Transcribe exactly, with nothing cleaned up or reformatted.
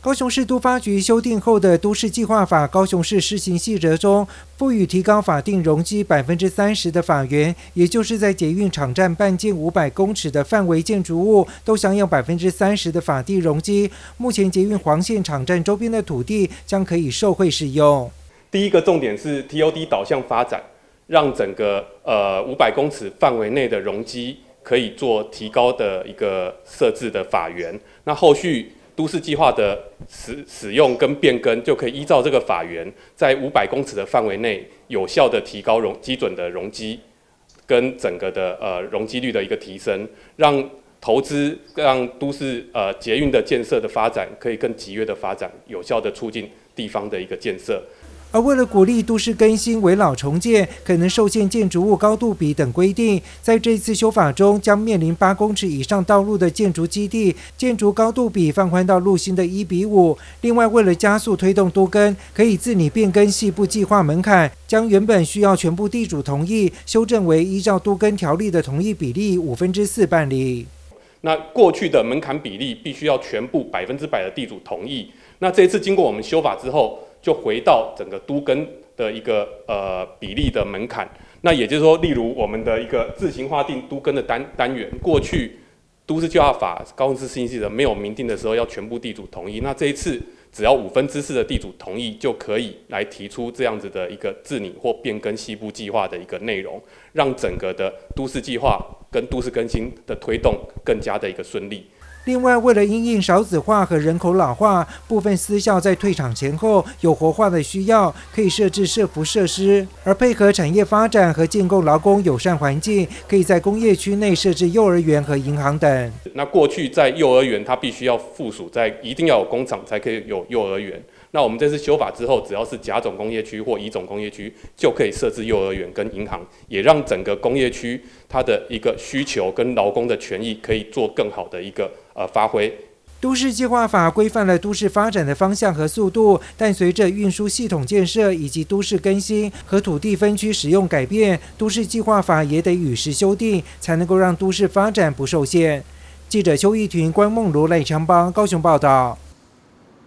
高雄市都发局修订后的都市计划法高雄市施行细则中，赋予提高法定容积百分之三十的法源，也就是在捷运场站半径五百公尺的范围建筑物都享有百分之三十的法定容积。目前捷运黄线场站周边的土地将可以受惠使用。 第一个重点是 T O D 导向发展，让整个呃五百公尺范围内的容积可以做提高的一个设置的法源。那后续都市计划的使使用跟变更，就可以依照这个法源，在五百公尺的范围内，有效的提高容基准的容积，跟整个的呃容积率的一个提升，让投资让都市呃捷运的建设的发展可以更集约的发展，有效的促进地方的一个建设。 而为了鼓励都市更新、危老重建，可能受限建筑物高度比等规定，在这次修法中，将面临八公尺以上道路的建筑基地，建筑高度比放宽到路心的一比五。另外，为了加速推动都更，可以自拟变更细部计划门槛，将原本需要全部地主同意，修正为依照都更条例的同意比例五分之四办理。 那过去的门槛比例必须要全部百分之百的地主同意，那这一次经过我们修法之后，就回到整个都更的一个呃比例的门槛。那也就是说，例如我们的一个自行划定都更的单单元，过去都市计划法高雄市施行细则没有明定的时候，要全部地主同意。那这一次只要五分之四的地主同意，就可以来提出这样子的一个自拟或变更细部计划的一个内容，让整个的都市计划跟都市更新的推动更加的一个顺利。 另外，为了因应少子化和人口老化，部分私校在退场前后有活化的需要，可以设置社福设施；而配合产业发展和建构劳工友善环境，可以在工业区内设置幼儿园和银行等。 那过去在幼儿园，它必须要附属在一定要有工厂才可以有幼儿园。那我们这次修法之后，只要是甲种工业区或乙种工业区，就可以设置幼儿园跟银行，也让整个工业区它的一个需求跟劳工的权益可以做更好的一个呃发挥。 都市计划法规范了都市发展的方向和速度，但随着运输系统建设以及都市更新和土地分区使用改变，都市计划法也得与时修订，才能够让都市发展不受限。记者邱义群、关梦如、赖昌邦高雄报道。